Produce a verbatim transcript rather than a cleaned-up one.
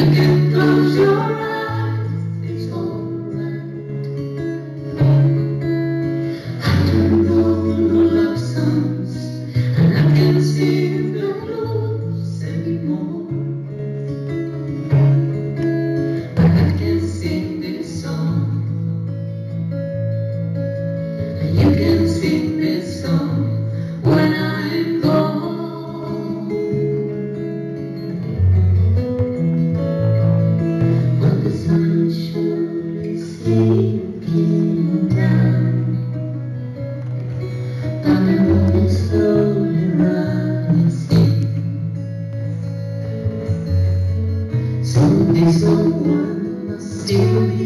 can close your eyes, it's alright. I don't know no love songs, and I can't sing the blues anymore. But I can sing this song, and you can sing this song when I'm gone. When the sun surely sinking down, but the moon is slowly rising. So this old one must still be